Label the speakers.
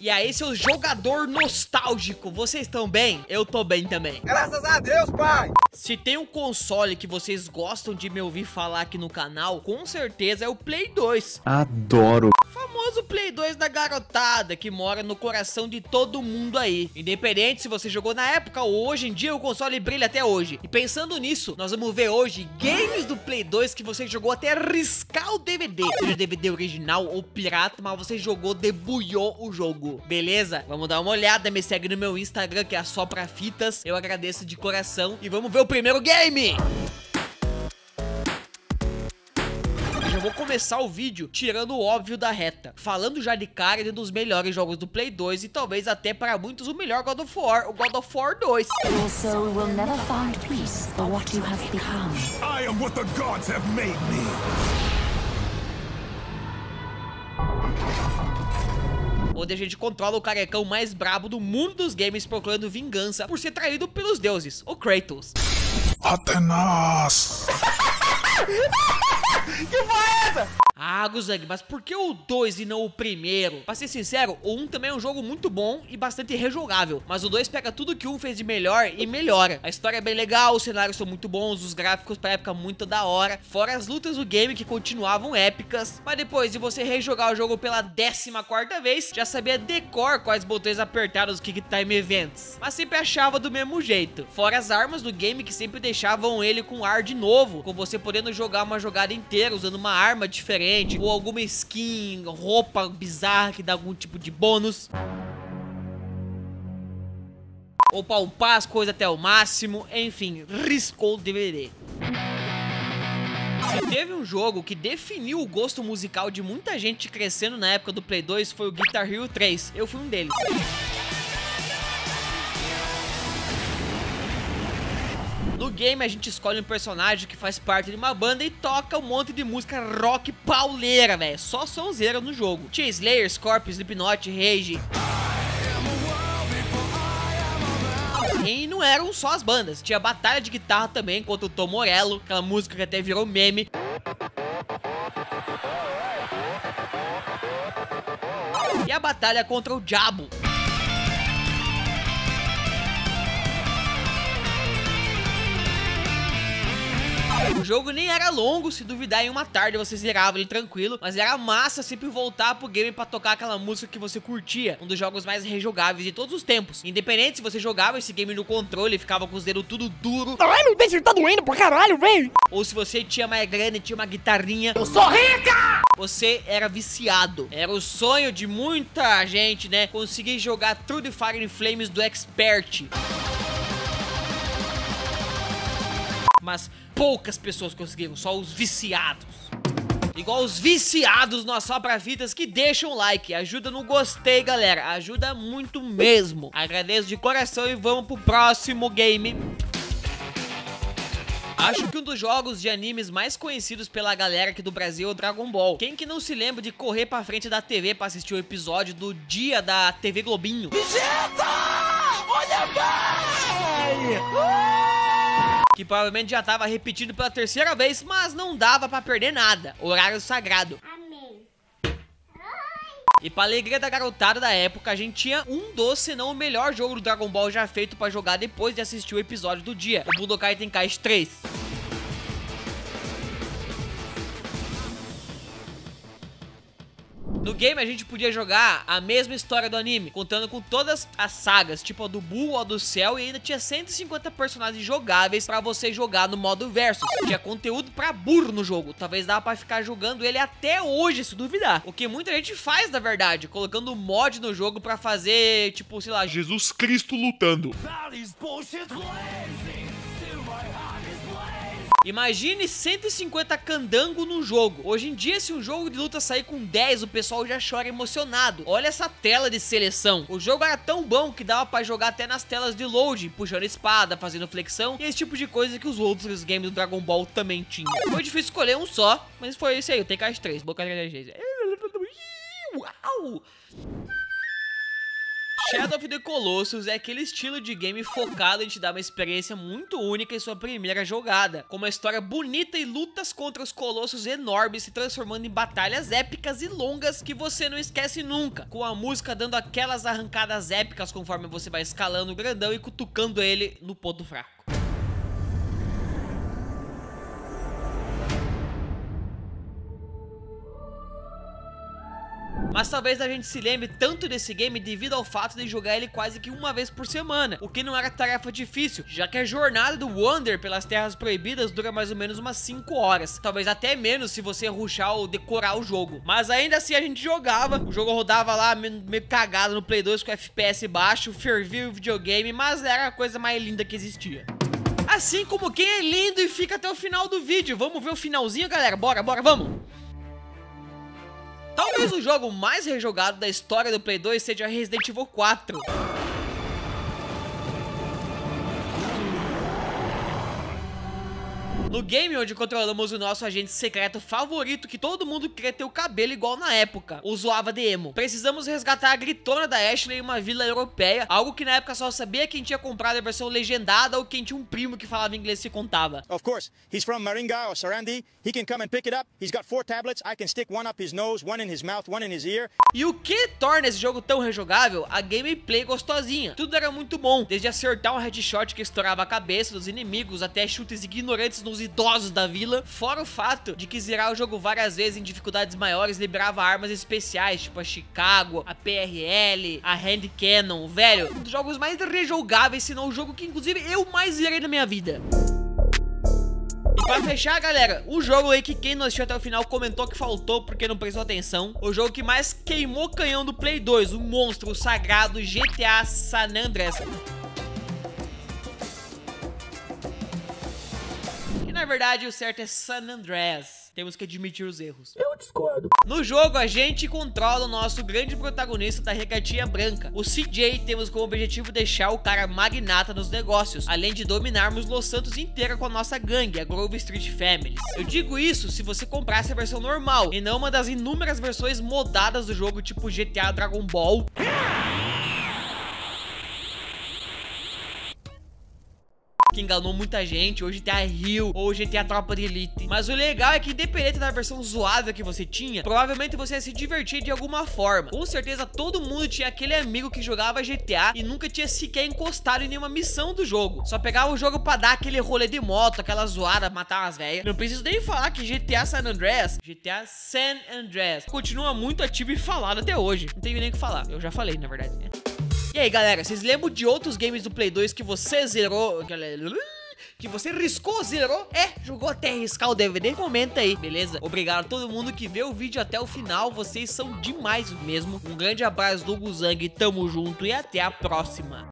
Speaker 1: E aí, seu jogador nostálgico, vocês estão bem? Eu tô bem também.
Speaker 2: Graças a Deus, pai!
Speaker 1: Se tem um console que vocês gostam de me ouvir falar aqui no canal, com certeza é o Play 2.
Speaker 3: Adoro.
Speaker 1: O famoso Play 2 da garotada, que mora no coração de todo mundo aí. Independente se você jogou na época ou hoje em dia, o console brilha até hoje. E pensando nisso, nós vamos ver hoje games do Play 2 que você jogou até riscar o DVD. Seja DVD original ou pirata, mas você jogou, debulhou o jogo. Beleza? Vamos dar uma olhada, me segue no meu Instagram, que é só pra fitas. Eu agradeço de coração. E vamos ver o primeiro game! Eu vou começar o vídeo tirando o óbvio da reta, falando já de cara de um dos melhores jogos do Play 2 e talvez até para muitos o melhor God of War, o God of War 2.
Speaker 4: Your soul will never find peace for what you have become.
Speaker 2: I am what the gods have made me.
Speaker 1: Onde a gente controla o carecão mais brabo do mundo dos games procurando vingança por ser traído pelos deuses, o Kratos.
Speaker 2: Atenas!
Speaker 1: Que porra é essa? Ah, Guzang, mas por que o 2 e não o primeiro? Pra ser sincero, o 1 também é um jogo muito bom e bastante rejogável, mas o 2 pega tudo que o 1 fez de melhor e melhora. A história é bem legal, os cenários são muito bons, os gráficos pra época muito da hora, fora as lutas do game que continuavam épicas, mas depois de você rejogar o jogo pela 14ª vez, já sabia decor quais botões apertar nos Quick Time Events, mas sempre achava do mesmo jeito. Fora as armas do game que sempre deixavam ele com ar de novo, com você podendo jogar uma jogada inteira usando uma arma diferente, ou alguma skin, roupa bizarra que dá algum tipo de bônus, ou palpar as coisas até o máximo, enfim, riscou o DVD. Se teve um jogo que definiu o gosto musical de muita gente crescendo na época do Play 2 foi o Guitar Hero 3, eu fui um deles. No game a gente escolhe um personagem que faz parte de uma banda e toca um monte de música rock pauleira, velho. Só sonzeira no jogo. Tinha Slayer, Scorpion, Slipknot, Rage. E não eram só as bandas. Tinha batalha de guitarra também contra o Tom Morello, aquela música que até virou meme. E a batalha contra o Diabo. O jogo nem era longo, se duvidar em uma tarde você zerava ele tranquilo, mas era massa sempre voltar pro game pra tocar aquela música que você curtia, um dos jogos mais rejogáveis de todos os tempos. Independente se você jogava esse game no controle e ficava com os dedos tudo duro.
Speaker 5: Ai, meu dedo tá doendo pra caralho, velho!
Speaker 1: Ou se você tinha mais grana e tinha uma guitarrinha.
Speaker 5: Eu sou rica!
Speaker 1: Você era viciado. Era o sonho de muita gente, né? Conseguir jogar Through the Fire and Flames do Expert. Mas poucas pessoas conseguiram, só os viciados. Igual os viciados no Só Pra Fitas que deixam o like, ajuda no gostei, galera, ajuda muito mesmo. Agradeço de coração e vamos pro próximo game. Acho que um dos jogos de animes mais conhecidos pela galera aqui do Brasil é o Dragon Ball. Quem que não se lembra de correr pra frente da TV pra assistir o episódio do dia da TV Globinho?
Speaker 5: Vegeta! Olha bem!
Speaker 1: Que provavelmente já tava repetido pela 3ª vez, mas não dava pra perder nada. Horário sagrado.
Speaker 6: Amém.
Speaker 1: E pra alegria da garotada da época, a gente tinha um dos, se não o melhor jogo do Dragon Ball já feito pra jogar depois de assistir o episódio do dia, o Budokai Tenkaichi 3. No game a gente podia jogar a mesma história do anime, contando com todas as sagas, tipo a do Buu, a do Cell, e ainda tinha 150 personagens jogáveis pra você jogar no modo versus. Tinha conteúdo pra burro no jogo, talvez dava pra ficar jogando ele até hoje, se duvidar. O que muita gente faz, na verdade, colocando mod no jogo pra fazer, tipo, sei lá,
Speaker 2: Jesus Cristo lutando.
Speaker 1: imagine 150 candango no jogo. Hoje em dia, se um jogo de luta sair com 10, o pessoal já chora emocionado. Olha essa tela de seleção. O jogo era tão bom que dava pra jogar até nas telas de load, puxando espada, fazendo flexão e esse tipo de coisa que os outros games do Dragon Ball também tinham. Foi difícil escolher um só, mas foi esse aí, o Tenkaichi 3, Boca de Energia. Uau! Shadow of the Colossus é aquele estilo de game focado em te dar uma experiência muito única em sua primeira jogada, com uma história bonita e lutas contra os colossos enormes se transformando em batalhas épicas e longas que você não esquece nunca, com a música dando aquelas arrancadas épicas conforme você vai escalando o grandão e cutucando ele no ponto fraco. Mas talvez a gente se lembre tanto desse game devido ao fato de jogar ele quase que uma vez por semana, o que não era tarefa difícil, já que a jornada do Wander pelas Terras Proibidas dura mais ou menos umas 5 horas, talvez até menos se você rushar ou decorar o jogo. Mas ainda assim a gente jogava, o jogo rodava lá meio cagado no Play 2 com FPS baixo, fervia o videogame, mas era a coisa mais linda que existia. Assim como quem é lindo e fica até o final do vídeo. Vamos ver o finalzinho, galera? Bora, vamos! Talvez o jogo mais rejogado da história do Play 2 seja Resident Evil 4. No game onde controlamos o nosso agente secreto favorito, que todo mundo queria ter o cabelo igual na época, o zoava de emo. Precisamos resgatar a gritona da Ashley em uma vila europeia, algo que na época só sabia quem tinha comprado a versão legendada ou quem tinha um primo que falava inglês e se contava.
Speaker 3: Of course, he's from Maringa or Sarandi. He can come and pick it up. He's got 4 tablets. I can stick one up his nose, one in his mouth, one in his ear.
Speaker 1: E o que torna esse jogo tão rejogável? A gameplay gostosinha. Tudo era muito bom, desde acertar um headshot que estourava a cabeça dos inimigos até chutes ignorantes nos idosos da vila, fora o fato de que zerar o jogo várias vezes em dificuldades maiores liberava armas especiais, tipo a Chicago, a PRL, a Hand Cannon, velho, um dos jogos mais rejogáveis, se não o jogo que inclusive eu mais zerei na minha vida. E pra fechar, galera, o jogo aí que quem não assistiu até o final comentou que faltou porque não prestou atenção, o jogo que mais queimou canhão do Play 2, o monstro, o sagrado GTA San Andreas. Na verdade, o certo é San Andreas. Temos que admitir os erros.
Speaker 5: Eu discordo.
Speaker 1: No jogo, a gente controla o nosso grande protagonista da regatinha branca, o CJ. Temos como objetivo deixar o cara magnata nos negócios, além de dominarmos Los Santos inteira com a nossa gangue, a Grove Street Families. Eu digo isso se você comprasse a versão normal, e não uma das inúmeras versões modadas do jogo, tipo GTA Dragon Ball. Que enganou muita gente, ou GTA Rio, ou GTA Tropa de Elite. Mas o legal é que independente da versão zoada que você tinha, provavelmente você ia se divertir de alguma forma. Com certeza todo mundo tinha aquele amigo que jogava GTA e nunca tinha sequer encostado em nenhuma missão do jogo. Só pegava o jogo pra dar aquele rolê de moto, aquela zoada, matar umas velhas. Não preciso nem falar que GTA San Andreas continua muito ativo e falado até hoje. Não tenho nem o que falar, eu já falei na verdade, né? E aí, galera, vocês lembram de outros games do Play 2 que você zerou, que você riscou, zerou, jogou até riscar o DVD? Comenta aí, beleza? Obrigado a todo mundo que vê o vídeo até o final, vocês são demais mesmo. Um grande abraço do Guzang, tamo junto e até a próxima.